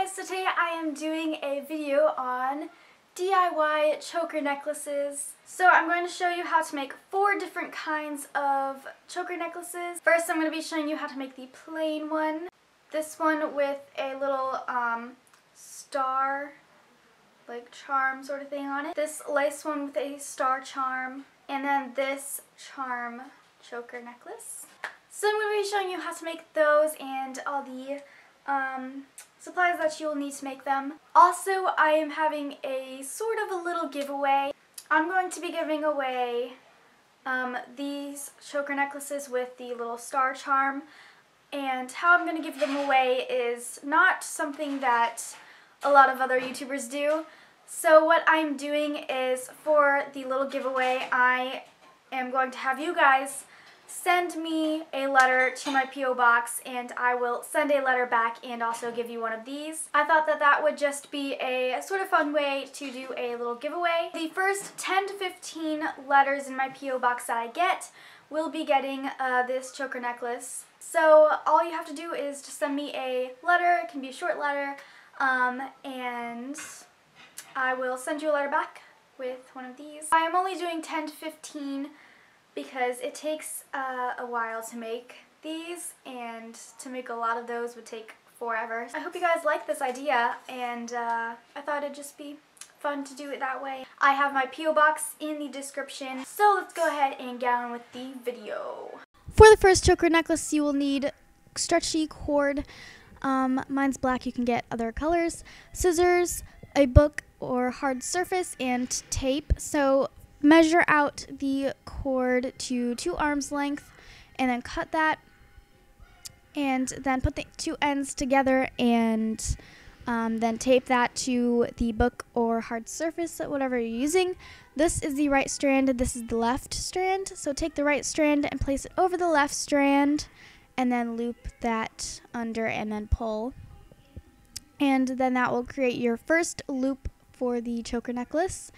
guys, today I am doing a video on DIY choker necklaces. So I'm going to show you how to make 4 different kinds of choker necklaces. First I'm going to be showing you how to make the plain one. This one with a little star, like charm sort of thing on it. This lace one with a star charm. And then this charm choker necklace. So I'm going to be showing you how to make those and all the supplies that you'll need to make them. Also, I am having a sort of a little giveaway. I'm going to be giving away these choker necklaces with the little star charm, and how I'm going to give them away is not something that a lot of other YouTubers do. So what I'm doing is, for the little giveaway, I am going to have you guys send me a letter to my P.O. box, and I will send a letter back and also give you one of these. I thought that that would just be a sort of fun way to do a little giveaway. The first 10 to 15 letters in my P.O. box that I get will be getting this choker necklace. So all you have to do is just send me a letter. It can be a short letter, and I will send you a letter back with one of these. I am only doing 10 to 15 because it takes a while to make these, and to make a lot of those would take forever. I hope you guys like this idea, and I thought it'd just be fun to do it that way. I have my P.O. box in the description, so let's go ahead and get on with the video. For the first choker necklace, you will need stretchy cord. Mine's black, you can get other colors. Scissors, a book or hard surface, and tape. So measure out the cord to 2 arms length and then cut that, and then put the 2 ends together and then tape that to the book or hard surface, whatever you're using. This is the right strand, this is the left strand. So take the right strand and place it over the left strand, and then loop that under and then pull. And then that will create your first loop for the choker necklace.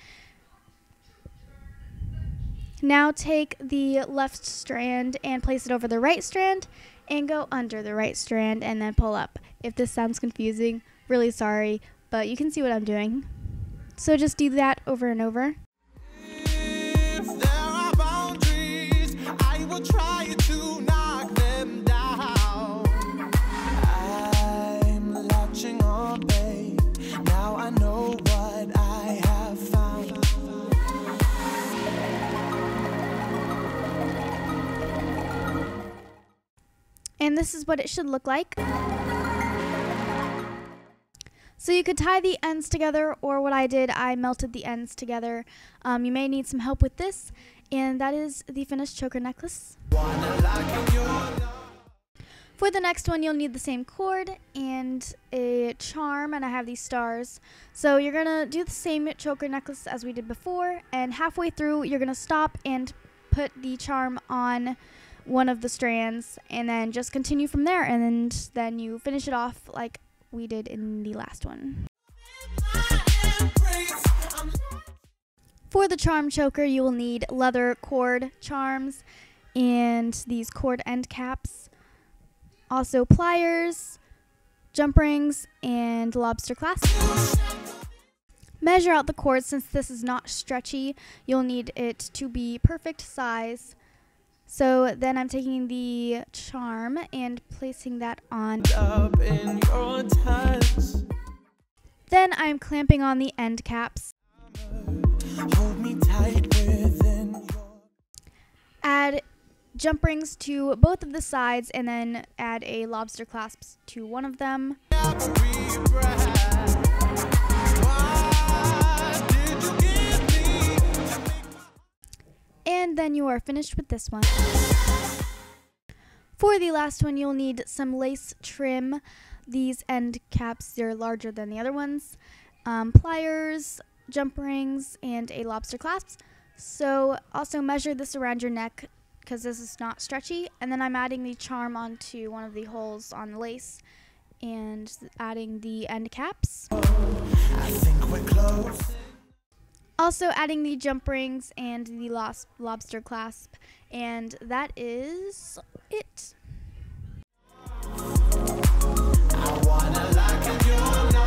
Now take the left strand and place it over the right strand and go under the right strand and then pull up. If this sounds confusing, really sorry, but you can see what I'm doing. So just do that over and over. If there are boundaries, I will try to knock them down. I'm latching on, babe. Now I know what I have found. And this is what it should look like. So you could tie the ends together, or what I did, I melted the ends together. You may need some help with this, and that is the finished choker necklace. For the next one, you'll need the same cord and a charm, and I have these stars. So you're going to do the same choker necklace as we did before, and halfway through, you're going to stop and put the charm on one of the strands, and then just continue from there, and then you finish it off like we did in the last one. For the charm choker, you will need leather cord charms and these cord end caps, also pliers, jump rings, and lobster clasps. Measure out the cord. Since this is not stretchy, you'll need it to be perfect size. So then I'm taking the charm and placing that on. Then I'm clamping on the end caps. Add jump rings to both of the sides, and then add a lobster clasps to one of them. And then you are finished with this one. For the last one, you'll need some lace trim. These end caps, they're larger than the other ones. Pliers, jump rings, and a lobster clasp. So also measure this around your neck, because this is not stretchy. And then I'm adding the charm onto one of the holes on the lace, and adding the end caps. I think we're close. Also adding the jump rings and the lobster clasp, and that is it. I wanna lock in your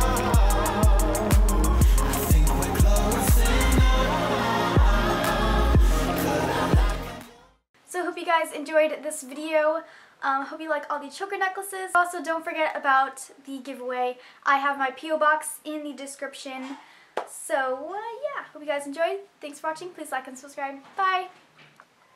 guys enjoyed this video. Hope you like all the choker necklaces. Also, don't forget about the giveaway. I have my P.O. box in the description. So, yeah, hope you guys enjoyed. Thanks for watching. Please like and subscribe. Bye!